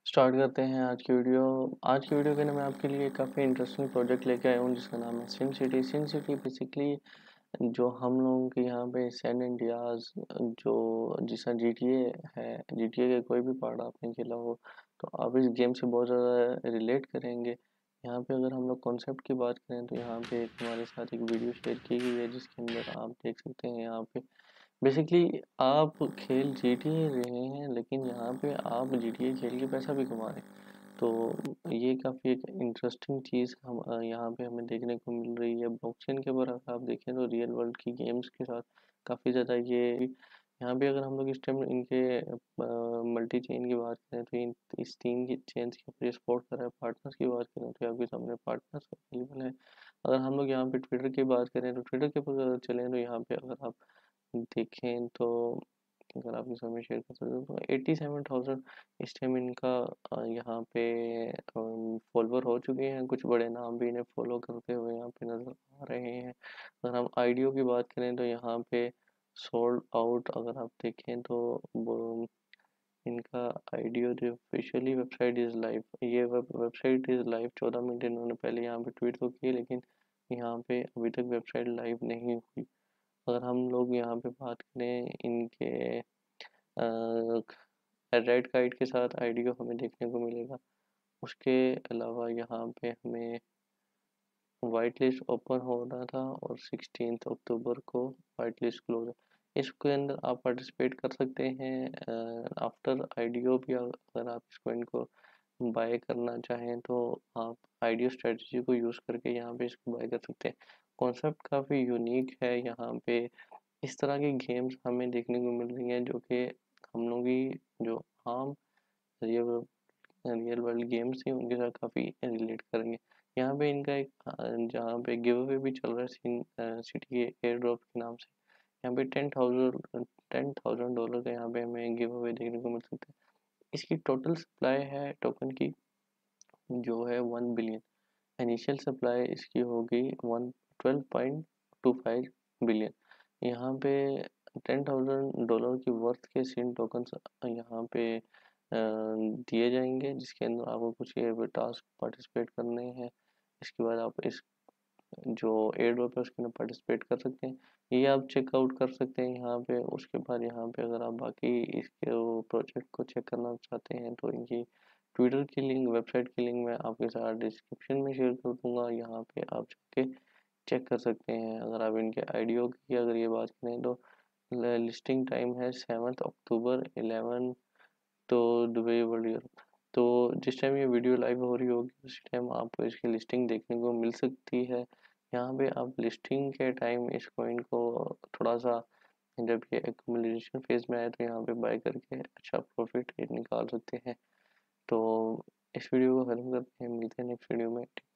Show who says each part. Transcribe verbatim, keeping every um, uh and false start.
Speaker 1: Start करते हैं आज की वीडियो। आज की वीडियो के लिए मैं आपके लिए काफ़ी इंटरेस्टिंग प्रोजेक्ट लेके आया हूँ जिसका नाम है sin city. Sin city basically जो हम लोगों के यहाँ पे सैन एंड्रियास जो जिसका जी टी ए है, जी टी ए के कोई भी पार्ट आपने खेला हो तो आप इस गेम से बहुत ज़्यादा रिलेट करेंगे। यहाँ पे अगर हम लोग कॉन्सेप्ट की बात करें तो यहाँ पे एक हमारे साथ एक वीडियो शेयर की गई है जिसके अंदर आप देख सकते हैं। यहाँ पे बेसिकली आप खेल जी टी ए रहे हैं लेकिन यहाँ पे आप जी टी ए खेल के पैसा भी कमा रहे हैं। तो ये काफ़ी एक इंटरेस्टिंग चीज़ हम अ, यहाँ पे हमें देखने को मिल रही है। ब्लॉकचेन के ऊपर अगर आप देखें तो रियल वर्ल्ड की गेम्स के साथ काफ़ी ज़्यादा ये यहाँ पे अगर हम लोग इस टाइम इनके मल्टी चेन की बात करें तो इन इस तीन की चेन्स के ऊपर सपोर्ट कर रहा है। पार्टनर्स की बात करें तो आपके सामने पार्टनर्स अवेलेबल है। अगर हम लोग यहाँ पे ट्विटर की बात करें तो ट्विटर के ऊपर अगर चलें तो यहाँ पे अगर आप देखें तो अगर आप इस समय शेयर कर सकते हो तो एट्टी सेवन थाउजेंड इस टाइम इनका अ, यहाँ पे फॉलोवर हो चुके हैं। कुछ बड़े नाम भी इन्हें फॉलो करते हुए यहाँ पे नज़र आ रहे हैं। अगर हम आईडियो की बात करें तो यहाँ पे सोल्ड आउट अगर आप देखें तो वो इनका आईडियो जो ऑफिशियली वेबसाइट इज़ लाइव, ये वेब वेबसाइट इज़ लाइव। चौदह मिनट इन्होंने पहले यहाँ पे ट्वीट तो किए लेकिन यहाँ पे अभी तक वेबसाइट लाइव नहीं हुई। अगर हम लोग यहाँ पे बात करें इनके रेड काइट के साथ आईडियो हमें देखने को मिलेगा। उसके अलावा यहाँ पे हमें वाइट लिस्ट ओपन होना था और सिक्सटीन अक्टूबर को वाइट लिस्ट क्लोज है। इसके अंदर आप पार्टिसिपेट कर सकते हैं आफ्टर आईडियो भी। अगर आप इस कॉइन को बाय करना चाहें तो आप आईडियो स्ट्रेटजी को यूज़ करके यहाँ पे इसको बाय कर सकते हैं। कॉन्सेप्ट काफ़ी यूनिक है। यहाँ पे इस तरह की गेम्स हमें देखने को मिल रही हैं जो कि हम लोग की जो आम रियल रियल वर्ल्ड गेम्स थी उनके साथ काफ़ी रिलेट करेंगे। यहाँ पे इनका एक अ, जहाँ पे गिव अवे भी चल रहा है सिन सिटी के एयर ड्रॉप के नाम से। यहाँ पे ten thousand ten thousand dollar का यहाँ पे हमें गिव अवे देखने को मिल सकता है। इसकी टोटल सप्लाई है टोकन की जो है वन बिलियन। इनिशियल सप्लाई इसकी होगी one twelve point two five billion. यहाँ पे टेन थाउजेंड डॉलर की वर्थ के सिन टोकन्स यहाँ पे अ, दिए जाएंगे जिसके अंदर आपको कुछ ये टास्क पार्टिसिपेट करने हैं। इसके बाद आप इस जो एयर ड्रॉप है उसके अंदर पार्टिसिपेट कर सकते हैं। ये आप चेकआउट कर सकते हैं यहाँ पे। उसके बाद यहाँ पे अगर आप बाकी इसके प्रोजेक्ट को चेक करना चाहते हैं तो इनकी ट्विटर की लिंक, वेबसाइट की लिंक मैं आपके साथ डिस्क्रिप्शन में शेयर कर दूंगा। यहाँ पे आप जाके चेक कर सकते हैं। अगर आप इनके आईडियो की अगर ये बात करें तो लिस्टिंग टाइम है सेवन्थ अक्टूबर इलेवन तो दुबई वर्ल्ड यूरोप। तो जिस टाइम ये वीडियो लाइव हो रही होगी उसी टाइम आपको इसकी लिस्टिंग देखने को मिल सकती है। यहाँ पे आप लिस्टिंग के टाइम इस कॉइन को थोड़ा सा जब ये एक्यूमुलेशन फेज में आए तो यहाँ पे बाय करके अच्छा प्रॉफिट निकाल सकते हैं। तो इस वीडियो को खत्म करते हैं, मिलते हैं नेक्स्ट वीडियो में।